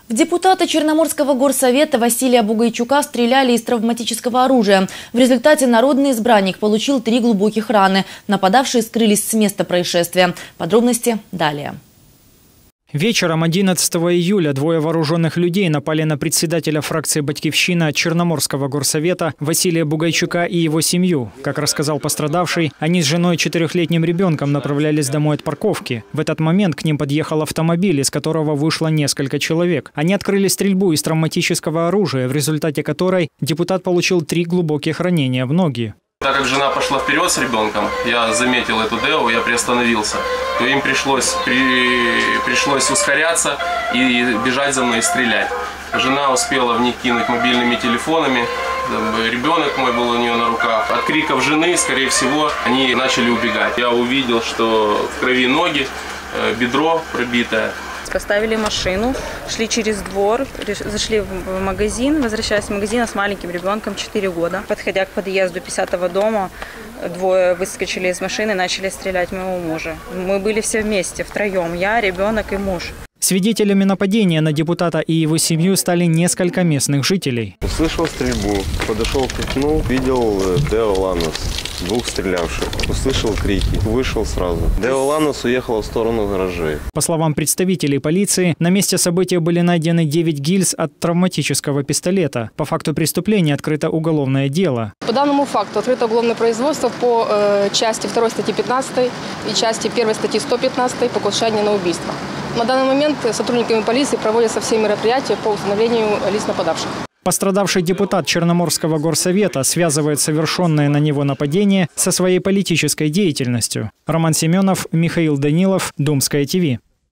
В депутата Черноморского горсовета Василия Бугайчука стреляли из травматического оружия. В результате народный избранник получил 3 глубоких раны. Нападавшие скрылись с места происшествия. Подробности далее. Вечером 11 июля 2 вооруженных людей напали на председателя фракции «Батькивщина» Черноморского горсовета Василия Бугайчука и его семью. Как рассказал пострадавший, они с женой и 4-летним ребенком направлялись домой от парковки. В этот момент к ним подъехал автомобиль, из которого вышло несколько человек. Они открыли стрельбу из травматического оружия, в результате которой депутат получил 3 глубоких ранения в ноги. Так как жена пошла вперед с ребенком, я заметил эту Део, я приостановился, то им пришлось ускоряться и бежать за мной и стрелять. Жена успела в них кинуть мобильными телефонами, ребенок мой был у нее на руках. От криков жены, скорее всего, они начали убегать. Я увидел, что в крови ноги, бедро пробитое. Поставили машину, шли через двор, зашли в магазин, возвращаясь в магазин с маленьким ребенком 4 года. Подходя к подъезду 50-го дома, 2 выскочили из машины и начали стрелять моего мужа. Мы были все вместе, втроем, я, ребенок и муж. Свидетелями нападения на депутата и его семью стали несколько местных жителей. Услышал стрельбу, подошел к окну, видел Део Ланос, 2 стрелявших. Услышал крики, вышел сразу. Део Ланос уехала в сторону гаражей. По словам представителей полиции, на месте события были найдены 9 гильз от травматического пистолета. По факту преступления открыто уголовное дело. По данному факту открыто уголовное производство по части 2 статьи 15 и части 1 статьи 115 покушение на убийство. На данный момент сотрудниками полиции проводятся все мероприятия по установлению лиц нападавших. Пострадавший депутат Черноморского горсовета связывает совершенное на него нападение со своей политической деятельностью. Роман Семенов, Михаил Данилов, Думское ТВ.